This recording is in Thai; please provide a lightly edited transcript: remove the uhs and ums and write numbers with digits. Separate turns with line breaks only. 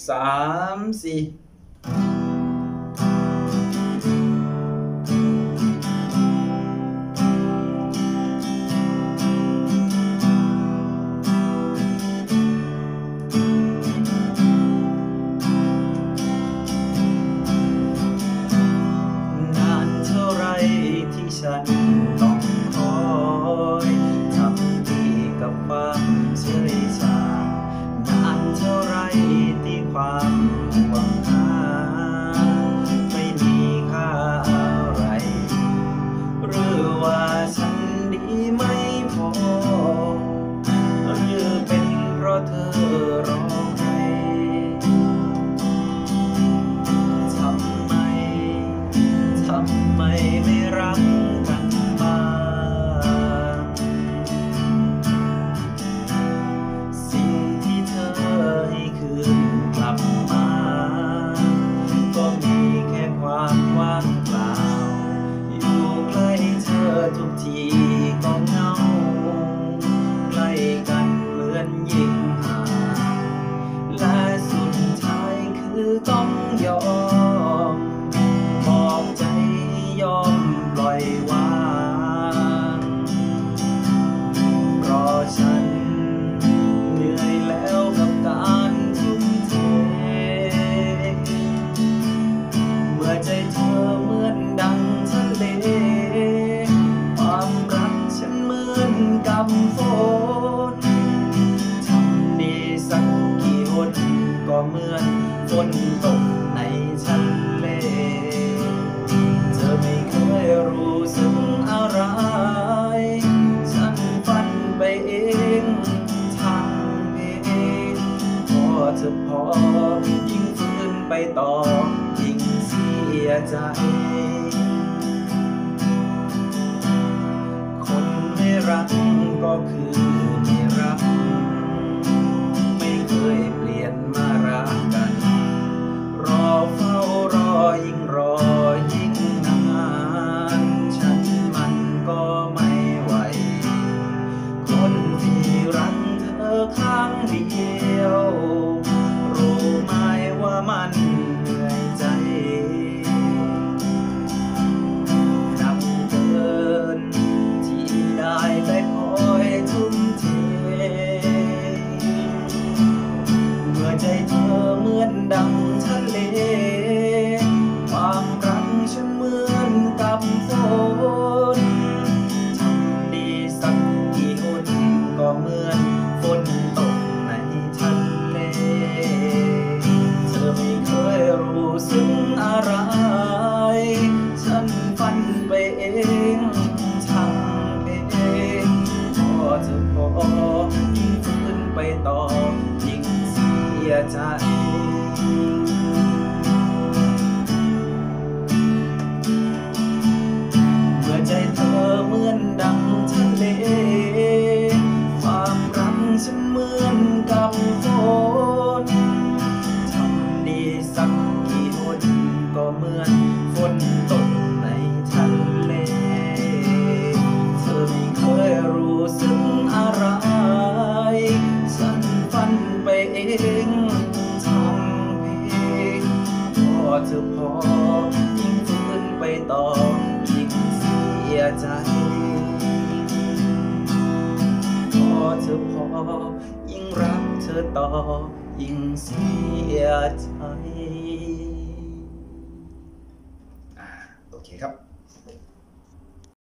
3 4ที่ฉันต้องคอยทำดีกับความเฉยชานานเท่าไรที่ความหวังหาไม่มีค่าอะไรหรือว่าฉันดีไม่พอหรือเป็นเพราะเธอร้องไห้ทำไมไม่รักกันบ้างสิ่งที่เธอให้คืนกลับมาก็มีแค่ความว่างเปล่าอยู่ใกล้เธอทุกทีก็เหงาใกล้กันเหมือนยิ่งห่างและสุดท้ายคือต้องยอมบอกใจยอมปล่อยวางเพราะฉันเหนื่อยแล้วกับการทุ่มเทเมื่อใจเธอเหมือนดังทะเลความรักฉันเหมือนกับฝนทำดีสักกี่หนก็เหมือนฝนตกในทะเลเธอไม่เคยรู้สึกอะไรฉันฝันไปเองทางเพศพอเธอพอยิ่งฝืนไปต่อยิ่งเสียใจคนไม่รักก็คือไม่รักไม่เคยเปลี่ยนมารักกันรอเฝ้ารอยิ่งรอยิ่งนานฉันมันก็ไม่ไหวคนที่รักเธอข้างเดียวรู้ไหมว่ามันเหนื่อยใจหนักเกินที่ได้แต่คอยทุ่มเทเมื่อใจเธอเหมือนดังทะเลความรักฉันเหมือนกับฝนทำดีสักกี่หนก็เหมือนฝนตกในทะเลเธอไม่เคยรู้สึกอะไรฉันฝันไปเองทำไปเองพอเธอพอยิ่งฝืนไปต่อยิ่งเสียใจเมื่อใจเธอเหมือนดังทะเลความรักฉันเหมือนกับฝนทำดีสักกี่หนก็เหมือนฝนตกในทะเลเธอไม่เคยรู้สึกอะไรฉันฝันไปเองทำเพลงพอเธอพอยิ่งฝืนไปต่อยิ่งเสียใจพอเธอพอยิ่งรักเธอต่อยิ่งเสียใจโอเคครับ